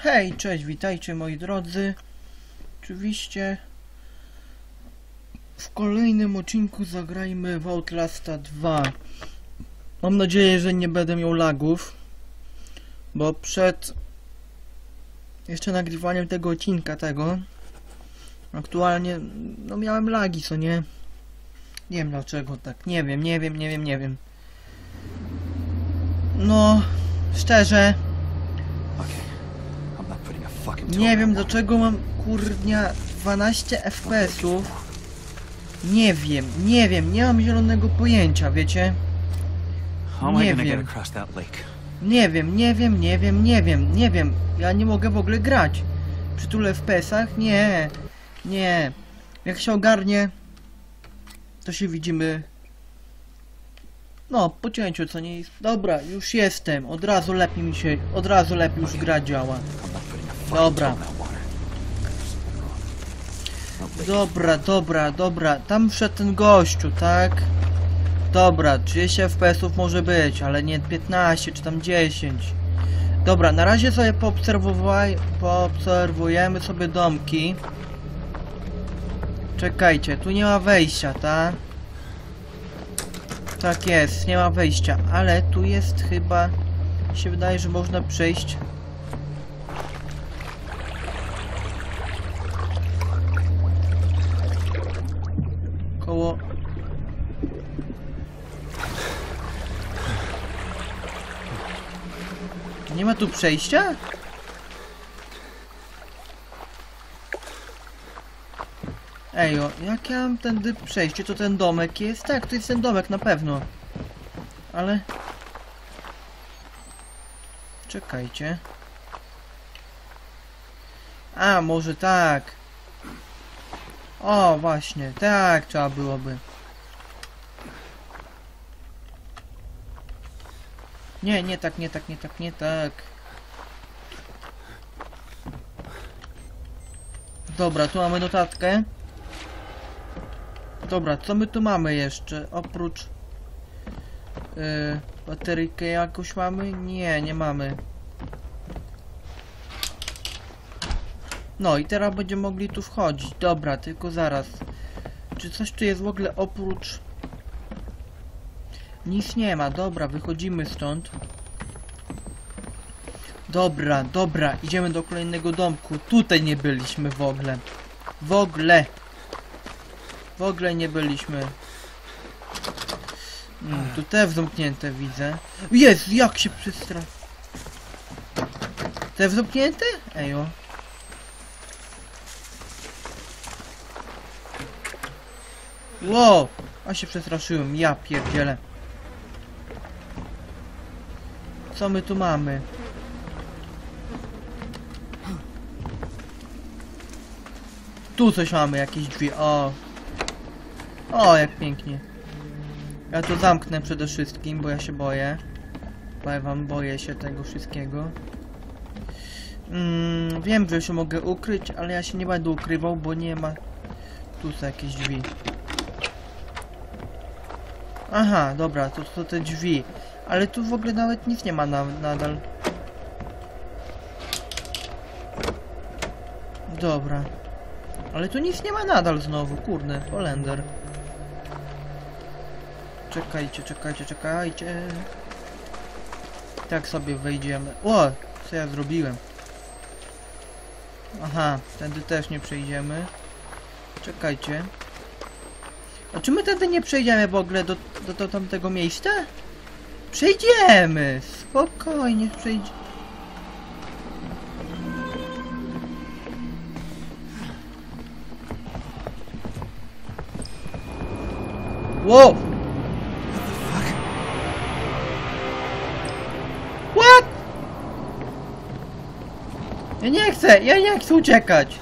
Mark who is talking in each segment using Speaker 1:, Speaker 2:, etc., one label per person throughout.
Speaker 1: Hej, cześć, witajcie moi drodzy. Oczywiście w kolejnym odcinku zagrajmy w Outlasta 2. Mam nadzieję, że nie będę miał lagów, bo przed jeszcze nagrywaniem tego odcinka aktualnie no miałem lagi, co nie? Nie wiem dlaczego tak, nie wiem. No, szczerze nie wiem dlaczego mam kurnia 12 FPS-ów. Nie wiem, nie mam zielonego pojęcia, wiecie? Nie wiem. Ja nie mogę w ogóle grać przy tylu FPS-ach. Nie. Jak się ogarnie, to się widzimy. No, po cięciu, co nie jest. Dobra, już jestem. Od razu lepiej już gra działa. Dobra. Tam wszedł ten gościu, tak? Dobra, 30 FPS-ów może być, ale nie 15 czy tam 10. Dobra, na razie sobie poobserwujemy sobie domki. Czekajcie, tu nie ma wejścia, tak? Tak jest, nie ma wejścia, ale tu jest chyba... Mi się wydaje, że można przejść. Koło... Nie ma tu przejścia? Ejo, jak ja mam tędy przejść? Czy to ten domek jest? Tak, to jest ten domek na pewno. Ale... Czekajcie. A, może tak. O, właśnie, tak trzeba byłoby. Nie tak. Dobra, tu mamy notatkę. Dobra, co my tu mamy jeszcze? Oprócz... bateryjkę jakąś mamy? Nie mamy. No i teraz będziemy mogli tu wchodzić. Dobra, tylko zaraz. Czy coś tu jest w ogóle oprócz... Nic nie ma, dobra, wychodzimy stąd. Dobra, idziemy do kolejnego domku. Tutaj nie byliśmy w ogóle. W ogóle nie byliśmy. Tu te zamknięte widzę. Jest, jak się przestraszyłem. Te zamknięte? Ejo. Wow, a się przestraszyłem, ja pierdzielę. Co my tu mamy? Tu coś mamy, jakieś drzwi, o, jak pięknie. Ja to zamknę przede wszystkim, bo ja się boję. Powiem wam, boję się tego wszystkiego. Wiem, że się mogę ukryć, ale ja się nie będę ukrywał, bo nie ma... Tu są jakieś drzwi. Aha, dobra, to te drzwi. Ale tu w ogóle nawet nic nie ma nadal. Dobra. Ale tu nic nie ma nadal znowu, kurde, Holender. Czekajcie. Tak sobie wejdziemy. O, co ja zrobiłem? Aha, tędy też nie przejdziemy. Czekajcie. A czy my tędy nie przejdziemy w ogóle do tamtego miejsca? Przejdziemy! Spokojnie przejdziemy. Wow! What? Ja nie chcę uciekać!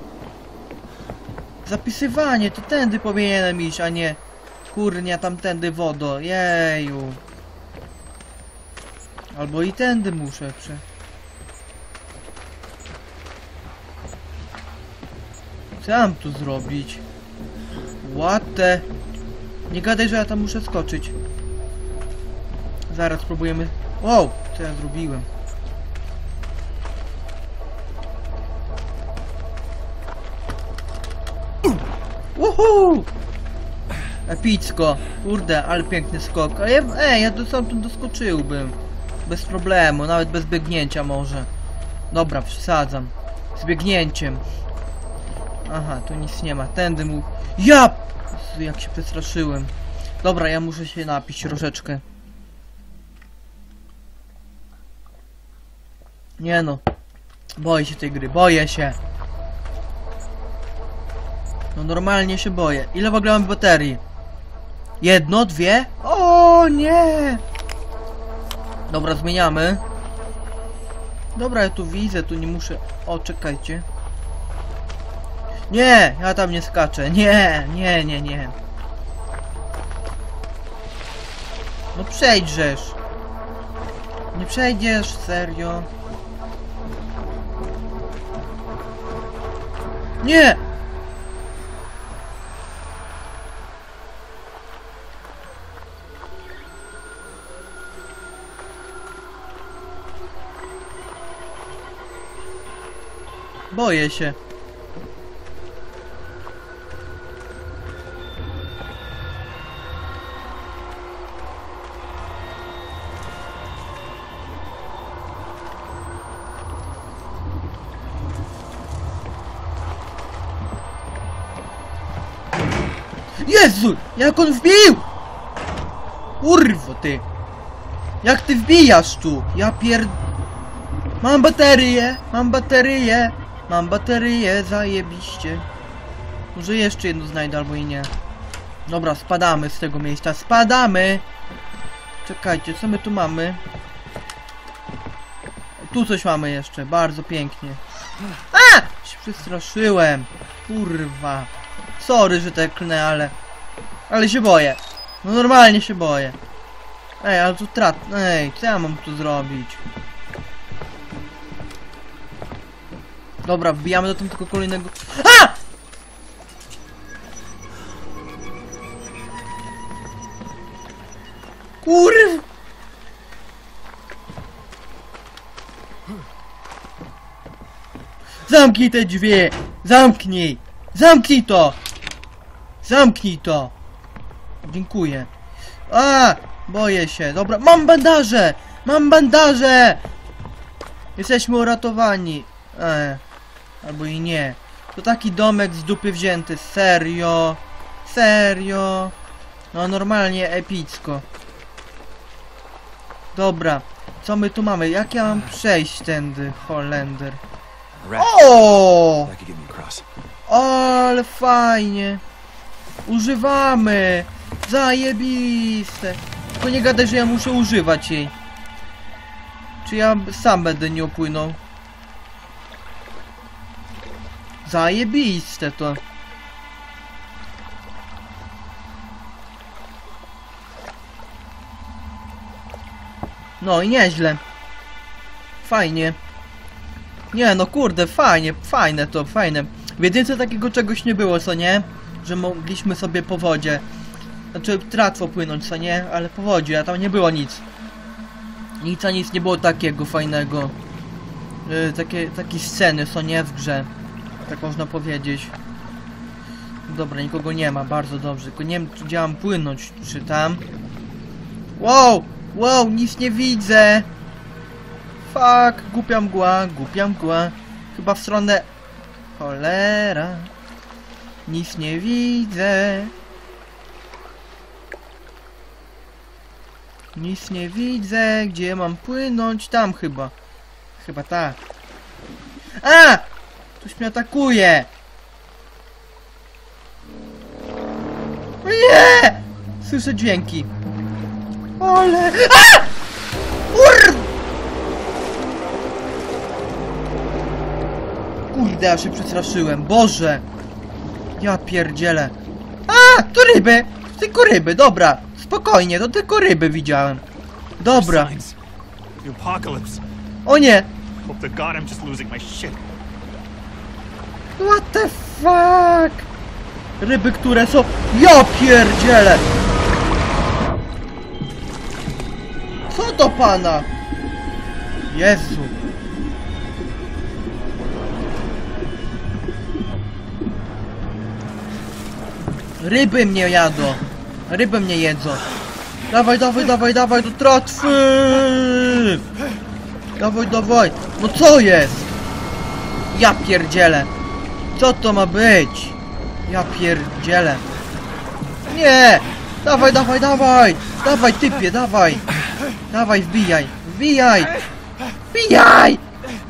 Speaker 1: Zapisywanie, to tędy powinienem iść, a nie... Kurnia, tamtędy wodo, jeju. Albo i tędy muszę Co ja mam tu zrobić? What the... Nie gadaj, że ja tam muszę skoczyć. Zaraz spróbujemy... Wow, co ja zrobiłem? Uhu! Epicko. Kurde, ale piękny skok. Ale ja stamtąd doskoczyłbym. Bez problemu, nawet bez biegnięcia może. Dobra, przesadzam. Z biegnięciem. Aha, tu nic nie ma. Tędy mu... Ja! Jezu, jak się przestraszyłem. Dobra, ja muszę się napić troszeczkę. Nie no. Boję się tej gry, boję się. No normalnie się boję. Ile w ogóle mam baterii? Jedno, dwie? O nie! Dobra, zmieniamy. Dobra, ja tu widzę, tu nie muszę... O, czekajcie. Nie! Ja tam nie skaczę. Nie. No przejdźżesz. Nie przejdziesz, serio. Nie! Boję się. Jezu! Jak on wbił! Kurwo ty! Jak ty wbijasz tu? Ja Mam baterię, zajebiście. Może jeszcze jedno znajdę, albo i nie. Dobra, spadamy z tego miejsca, spadamy! Czekajcie, co my tu mamy? Tu coś mamy jeszcze, bardzo pięknie. A! Się przestraszyłem. Kurwa. Sorry, że tak klnę, ale się boję. No normalnie się boję. Ej, ale tu Ej, co ja mam tu zrobić? Dobra, wbijamy do tego kolejnego... A! Kurw! Zamknij te drzwi! Zamknij! Zamknij to! Zamknij to! Dziękuję. A! Boję się. Dobra, mam bandaże! Mam bandaże! Jesteśmy uratowani. Albo i nie. To taki domek z dupy wzięty. Serio? Serio? No normalnie epicko. Dobra. Co my tu mamy? Jak ja mam przejść tędy? Holender. O! Ale fajnie. Używamy. Zajebiste. Tylko nie gadaj, że ja muszę używać jej. Czy ja sam będę nie opłynął? Zajebiste to. No i nieźle. Fajnie. Nie no kurde, fajne to, fajne. W jedynce takiego czegoś nie było, co nie? Że mogliśmy sobie po wodzie. Znaczy łatwo płynąć, co nie? Ale po wodzie, a tam nie było nic. Nic nie było takiego fajnego. Takie sceny, co nie, w grze. Tak można powiedzieć. Dobra, nikogo nie ma, bardzo dobrze. Tylko nie wiem, gdzie mam płynąć, czy tam. Wow! Wow, nic nie widzę! Fuck, głupia mgła. Chyba w stronę... Cholera. Nic nie widzę. Nic nie widzę. Gdzie mam płynąć? Tam chyba. Chyba tak. A! Ktoś mnie atakuje! Nie! Słyszę dźwięki. Ale... A! Kurde, ja się przestraszyłem. Boże! Ja pierdzielę. A! To ryby! Tylko ryby, dobra. Spokojnie, to tylko ryby widziałem. Dobra. O nie! What the fuck? Ryby, które są... Ja pierdzielę! Co do pana? Jezu. Ryby mnie jadą. Ryby mnie jedzą. Dawaj, dawaj, dawaj, dawaj do tratwy! Dawaj, dawaj. No co jest? Ja pierdzielę. Co to ma być? Ja pierdzielę. Nie! Dawaj, dawaj, dawaj! Dawaj, typie, dawaj! Dawaj, wbijaj! Wbijaj! Wbijaj!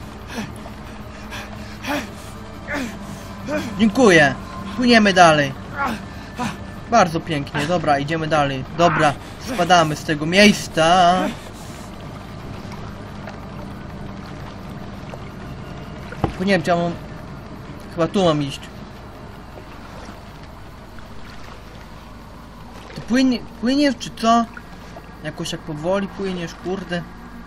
Speaker 1: Dziękuję. Płyniemy dalej. Bardzo pięknie. Dobra, idziemy dalej. Dobra, spadamy z tego miejsca. Bo nie wiem, czy ja mam... Chyba tu mam iść. Ty płyniesz, czy co? Jakoś jak powoli płyniesz, kurde.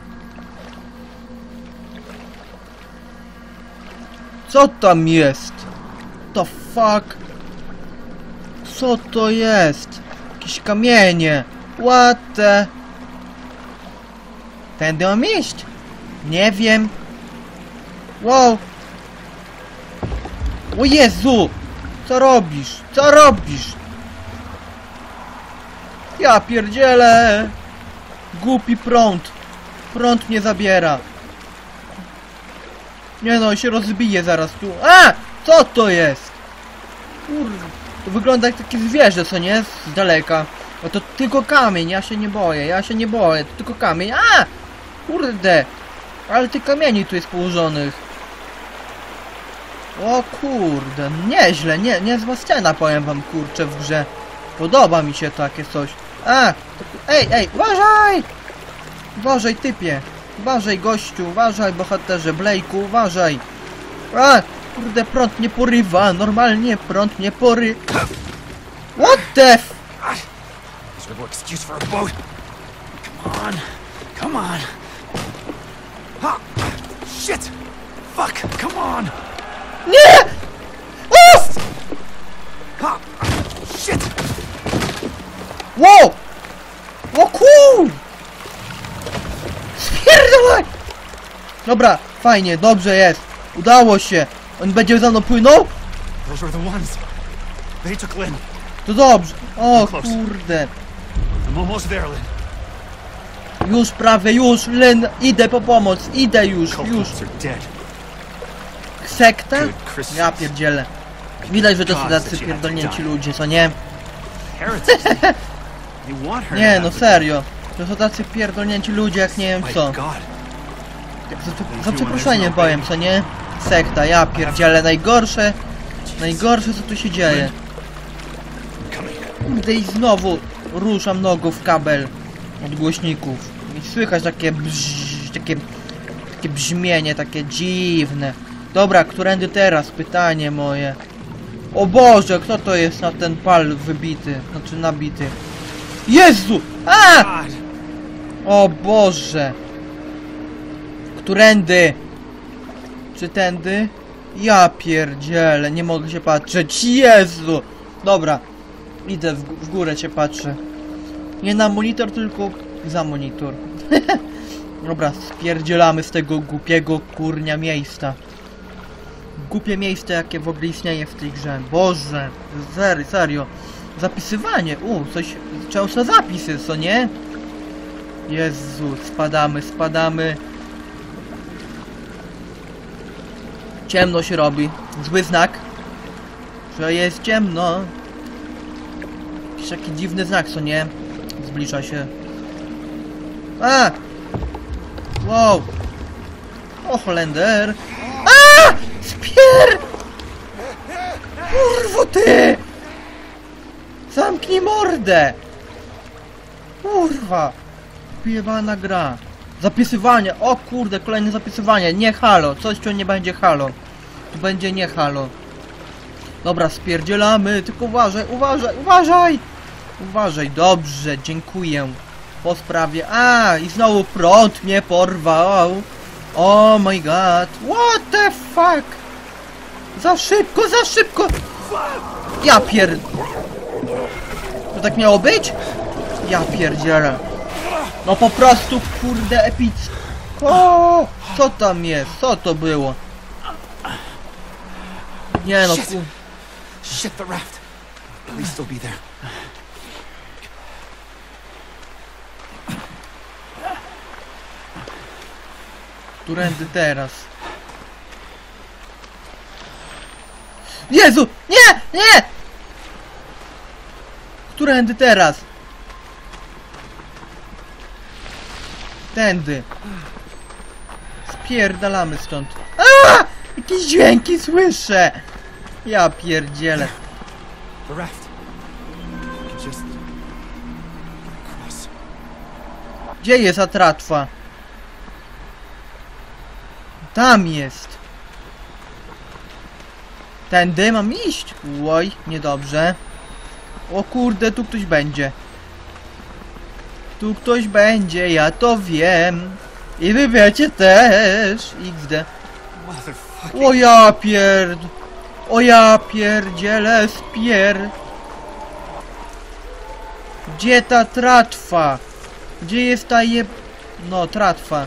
Speaker 1: Co tam jest? The fuck? Co to jest? Jakieś kamienie. What the... Tędy mam iść? Nie wiem. Wow. O Jezu! Co robisz? Co robisz? Ja pierdzielę! Głupi prąd. Prąd mnie zabiera. Nie no, się rozbije zaraz tu. A! Co to jest? Kurde. To wygląda jak takie zwierzę, co nie? Z daleka. No to tylko kamień, ja się nie boję, ja się nie boję. To tylko kamień. A! Kurde. Ale tych kamieni tu jest położonych. O kurde, nieźle, niezła scena, powiem wam, kurczę, w grze. Podoba mi się takie coś. A! Ej, ej, uważaj! Uważaj, typie. Uważaj, gościu, uważaj, bohaterze, Blake'u, uważaj. A! Kurde, prąd nie porywa, normalnie prąd nie porywa. What the f...
Speaker 2: Is there no excuse for a boat? Come on. Come on. Ha! Shit! Fuck! Come on!
Speaker 1: Nie! O!
Speaker 2: Ha! Shit!
Speaker 1: Wow! O kur... Spierdolaj! Dobra, fajnie, dobrze jest. Udało się. On będzie za mną płynął?
Speaker 2: Those are the ones. They took Lynn.
Speaker 1: To dobrze. O kurde.
Speaker 2: I'm almost there, Lynn.
Speaker 1: Już prawie, już, Lynn, idę po pomoc, idę już.
Speaker 2: Culprits are dead.
Speaker 1: Sekta?
Speaker 2: Good Christians.
Speaker 1: Ja pierdzielę. Widać, że to są tacy pierdolnięci ludzie, co nie?
Speaker 2: Heretics. They want her.
Speaker 1: Nie,
Speaker 2: to
Speaker 1: no
Speaker 2: have the-
Speaker 1: serio. To są tacy pierdolnięci ludzie, jak nie wiem
Speaker 2: My
Speaker 1: co.
Speaker 2: God.
Speaker 1: Za przeproszeniem powiem, co nie? Sekta, ja pierdzielę, najgorsze, co tu się dzieje.
Speaker 2: Coming.
Speaker 1: Kurde i znowu ruszam nogą w kabel od głośników. I słychać takie takie brzmienie, takie dziwne. Dobra, którędy teraz? Pytanie moje. O Boże, kto to jest na ten pal wybity? Znaczy nabity. Jezu! A!
Speaker 2: God.
Speaker 1: O Boże! Którędy? Czy tędy? Ja pierdzielę, nie mogę się patrzeć. Jezu! Dobra, idę w górę się patrzę. Nie na monitor, tylko za monitor. Dobra, spierdzielamy z tego głupiego kurnia miejsca. Głupie miejsce, jakie w ogóle istnieje w tej grze. Boże, serio. Zapisywanie, coś, często zapisy, co nie? Jezu, spadamy. Ciemno się robi. Zły znak. Że jest ciemno. Jakiś taki dziwny znak, co nie? Zbliża się. A! Wow! O, Holender! A! Spier! Kurwo ty! Zamknij mordę! Kurwa! Pijebana gra. Zapisywanie! O kurde, kolejne zapisywanie. Nie halo. Coś tu nie będzie halo. Tu będzie nie halo. Dobra, spierdzielamy. Tylko uważaj! Uważaj, dobrze, dziękuję. Po sprawie... A, i znowu prąd mnie porwał. Oh my god. What the fuck? Za szybko! Ja pier... To tak miało być? Ja pierdzielę. No po prostu, kurde, epicko. O, co tam jest? Co to było? Nie no,
Speaker 2: Shit, the raft. Please still be there.
Speaker 1: Którędy teraz? Jezu! Nie! Nie! Którędy teraz? Tędy. Spierdalamy stąd. Aaaa! Jakieś dźwięki słyszę! Ja pierdzielę.
Speaker 2: The raft. I can just cross.
Speaker 1: Gdzie jest Atratwa? Tam jest. Tędy mam iść? Oj, niedobrze. O kurde, tu ktoś będzie. Tu ktoś będzie, ja to wiem. I wy wiecie też. XD.
Speaker 2: Motherfucking.
Speaker 1: O ja pierdzielę spier. Gdzie ta tratwa? Gdzie jest ta No, tratwa.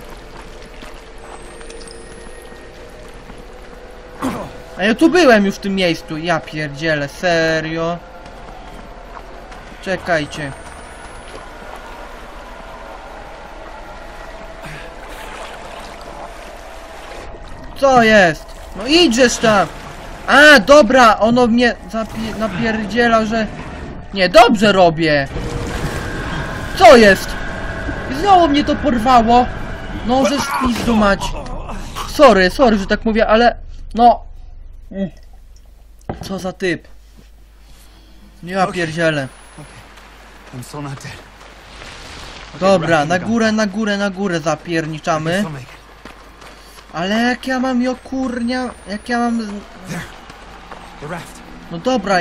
Speaker 1: A ja tu byłem już w tym miejscu. Ja pierdzielę, serio. Czekajcie. Co jest? No idziesz tam. A, dobra, ono mnie napierdziela, że... Nie, dobrze robię. Co jest? I znowu mnie to porwało. No, że spizdu mać. Sorry, że tak mówię, ale... No... Co za typ. Ja pierdzielę.
Speaker 2: I'm still not dead.
Speaker 1: Dobra, na górę zapierniczamy.
Speaker 2: Still make it.
Speaker 1: Ale jak ja mam kurnia, jak ja mam...
Speaker 2: The raft.
Speaker 1: No dobra.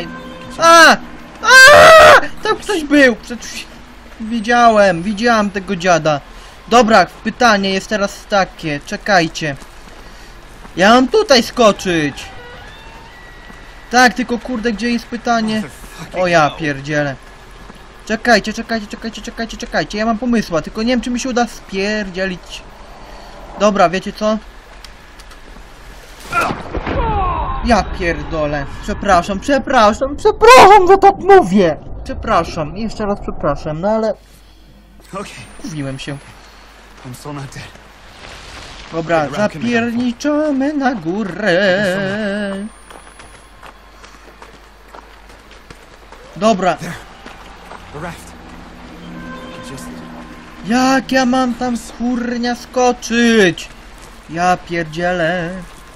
Speaker 1: Tam ktoś był. Widziałem tego dziada. Dobra, pytanie jest teraz takie, czekajcie. Ja mam tutaj skoczyć. Tak, tylko kurde, gdzie jest pytanie? O ja pierdzielę. Czekajcie. Ja mam pomysła, tylko nie wiem, czy mi się uda spierdzielić. Dobra, wiecie co? Ja pierdolę. Przepraszam, że tak mówię. Przepraszam, jeszcze raz przepraszam, no ale...
Speaker 2: Okay.
Speaker 1: Mówiłem się.
Speaker 2: I'm still not dead.
Speaker 1: Dobra, zapierniczamy na górę. Dobra.
Speaker 2: The raft. I can just
Speaker 1: Jak ja mam tam kurnia skoczyć? Ja pierdzielę.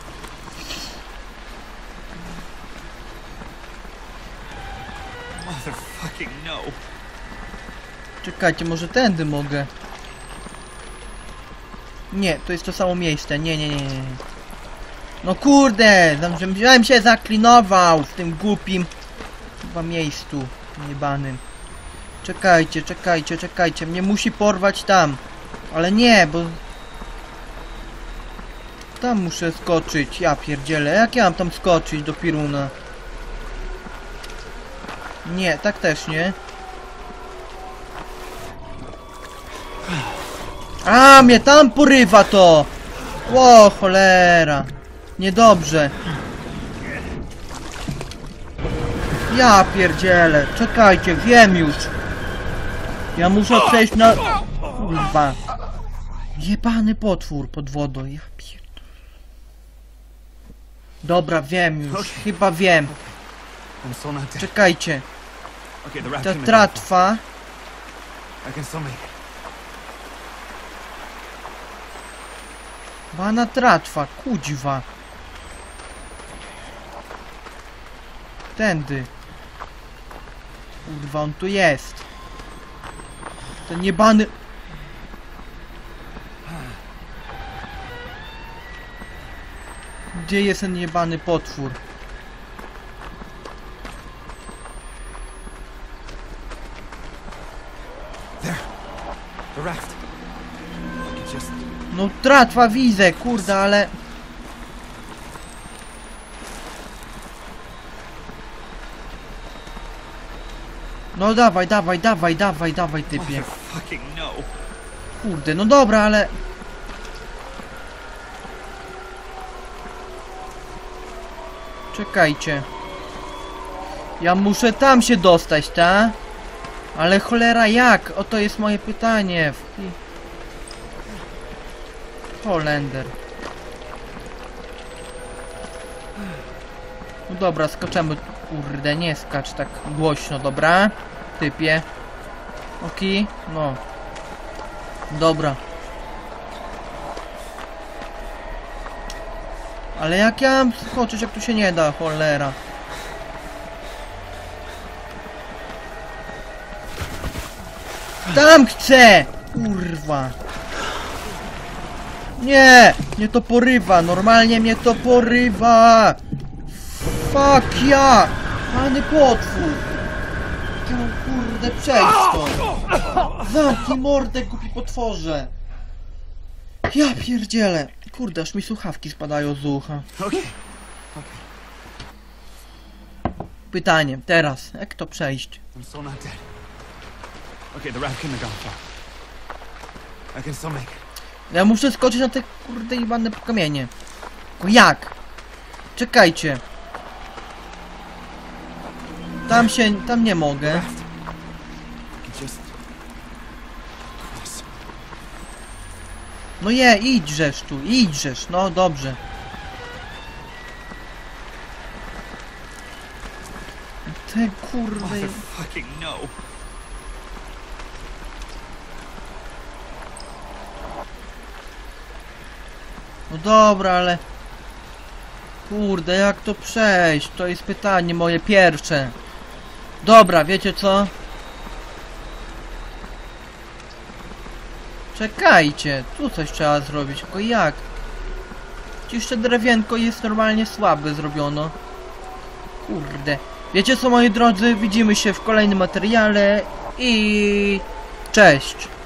Speaker 2: motherfucking no.
Speaker 1: Czekajcie, może tędy mogę. Nie, to jest to samo miejsce. Nie. No kurde, żebym się zaklinował w tym głupim chyba miejscu niebanym. Czekajcie. Mnie musi porwać tam. Ale nie, bo... Tam muszę skoczyć. Ja pierdzielę. Jak ja mam tam skoczyć do piruna? Nie, tak też nie. A, mnie tam porywa to! Ło, cholera. Niedobrze. Ja pierdzielę. Czekajcie, wiem już. Ja muszę przejść na... Kurwa. Jebany potwór pod wodą. Ja pierdolę. Dobra, wiem już. Chyba wiem.
Speaker 2: I'm still not dead.
Speaker 1: Czekajcie.
Speaker 2: Okay, the raft
Speaker 1: Ta
Speaker 2: came in
Speaker 1: tratwa.
Speaker 2: I can still make it.
Speaker 1: Bana tratwa, kuźwa. Tędy. Kurwa, on tu jest. Ten jebany... Gdzie jest ten jebany potwór?
Speaker 2: There. The raft. I can just
Speaker 1: No tratwa widzę, kurde, ale... No dawaj, typie.
Speaker 2: motherfucking no.
Speaker 1: Kurde, no dobra, ale... Czekajcie. Ja muszę tam się dostać, ta? Ale cholera jak? Oto jest moje pytanie. Holender. No dobra, skaczemy. Kurde, nie skacz tak głośno, dobra? Typie. Okej, no. Dobra. Ale jak ja mam skoczyć, jak tu się nie da, cholera. Tam chcę! Kurwa. Nie! Mnie to porywa, normalnie mnie to porywa! Fuck ja! Pany potwór! Ja kurde przejść to! Zamknij mordę, głupi potworze! Ja pierdzielę! Kurde, aż mi słuchawki spadają z ucha.
Speaker 2: Okay.
Speaker 1: Pytanie, teraz, jak to przejść?
Speaker 2: I'm still not dead. Okay, the raft couldn't have gone far. I can still make it.
Speaker 1: Ja muszę skoczyć na te kurde jebane kamienie. Tylko jak? Czekajcie. Tam nie mogę.
Speaker 2: Raft. I can just cross.
Speaker 1: No idźżesz tu, idźżesz, no dobrze. Te kurde...
Speaker 2: Mother fucking no.
Speaker 1: No dobra, ale... Kurde, jak to przejść? To jest pytanie moje pierwsze. Dobra, wiecie co? Czekajcie, tu coś trzeba zrobić, tylko jak? Jeszcze drewienko jest normalnie słabe zrobiono. Kurde. Wiecie co, moi drodzy? Widzimy się w kolejnym materiale i... Cześć!